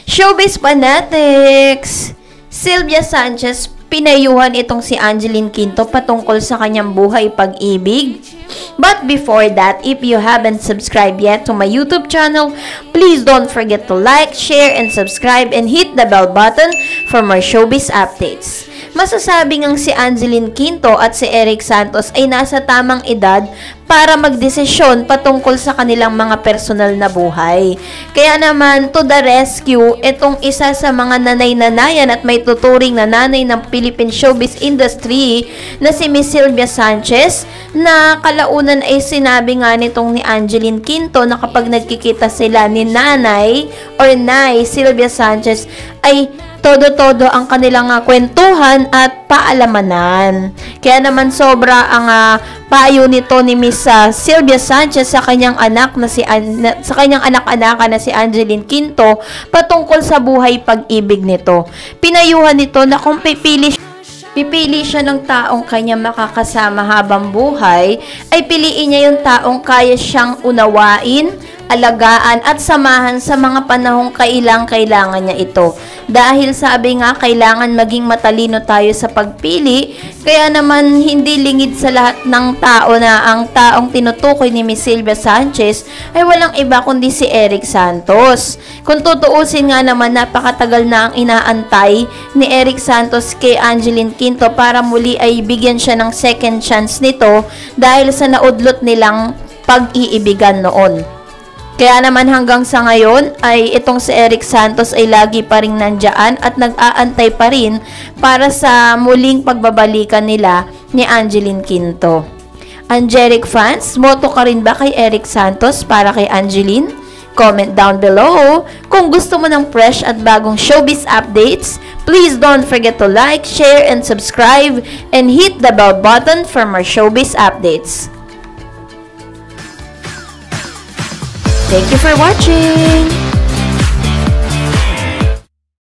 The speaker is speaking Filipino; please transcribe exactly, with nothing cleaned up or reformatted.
Showbiz Fanatics! Sylvia Sanchez, pinayuhan itong si Angeline Quinto patungkol sa kanyang buhay pag-ibig. But before that, if you haven't subscribed yet to my YouTube channel, please don't forget to like, share, and subscribe and hit the bell button for more showbiz updates. Masasabi ngang si Angeline Quinto at si Eric Santos ay nasa tamang edad para magdesisyon patungkol sa kanilang mga personal na buhay. Kaya naman, to the rescue, itong isa sa mga nanay-nanayan at may tuturing na nanay ng Philippine showbiz industry na si Miss Sylvia Sanchez, na kalaunan ay sinabi nga nitong ni Angeline Quinto na kapag nagkikita sila ni nanay or nay Sylvia Sanchez ay todo-todo ang kanilang uh, kwentuhan at paalamanan. Kaya naman sobra ang uh, payo nito ni Miss uh, Sylvia Sanchez sa kanyang anak na si An- na, sa kanyang anak-anakan na si Angeline Quinto patungkol sa buhay pag-ibig nito. Pinayuhan nito na kung pipili Pipili siya ng taong kanya makakasama habang buhay, ay piliin niya yung taong kaya siyang unawain, alagaan at samahan sa mga panahong kailang-kailangan niya ito. Dahil sabi nga, kailangan maging matalino tayo sa pagpili, kaya naman hindi lingid sa lahat ng tao na ang taong tinutukoy ni Miss Sylvia Sanchez ay walang iba kundi si Eric Santos. Kung tutuusin nga naman, napakatagal na ang inaantay ni Eric Santos kay Angeline Quinto para muli ay bigyan siya ng second chance nito dahil sa naudlot nilang pag-iibigan noon. Kaya naman hanggang sa ngayon ay itong si Eric Santos ay lagi pa rin nandyan at nag-aantay pa rin para sa muling pagbabalikan nila ni Angeline Quinto. Angelic fans, moto ka rin ba kay Eric Santos para kay Angeline? Comment down below. Kung gusto mo ng fresh at bagong showbiz updates, please don't forget to like, share, and subscribe and hit the bell button for more showbiz updates. Thank you for watching!